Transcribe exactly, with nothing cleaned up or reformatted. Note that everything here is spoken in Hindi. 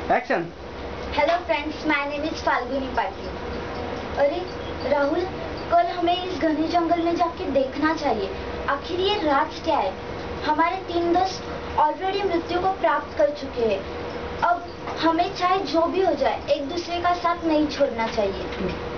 Action. Hello friends, my name is Falguni Patil. अरे राहुल, कल हमें इस घने जंगल में जाके देखना चाहिए आखिर ये राज क्या है। हमारे तीन दोस्त ऑलरेडी मृत्यु को प्राप्त कर चुके हैं। अब हमें चाहे जो भी हो जाए एक दूसरे का साथ नहीं छोड़ना चाहिए।